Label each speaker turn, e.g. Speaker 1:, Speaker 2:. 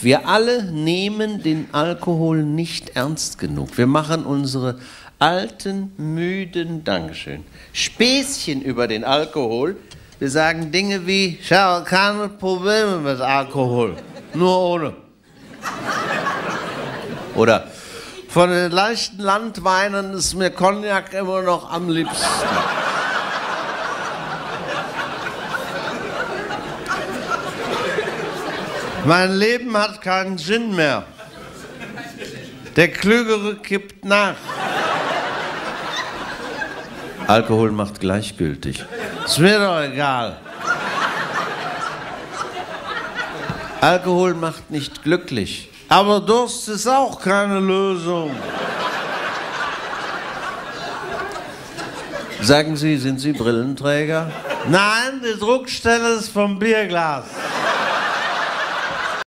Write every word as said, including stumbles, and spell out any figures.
Speaker 1: Wir alle nehmen den Alkohol nicht ernst genug. Wir machen unsere alten, müden, Dankeschön, Späßchen über den Alkohol. Wir sagen Dinge wie, ich habe keine Probleme mit Alkohol, nur ohne. Oder, von den leichten Landweinen ist mir Cognac immer noch am liebsten. Mein Leben hat keinen Sinn mehr. Der Klügere kippt nach. Alkohol macht gleichgültig. Ist mir doch egal. Alkohol macht nicht glücklich. Aber Durst ist auch keine Lösung. Sagen Sie, sind Sie Brillenträger? Nein, die Druckstelle ist vom Bierglas.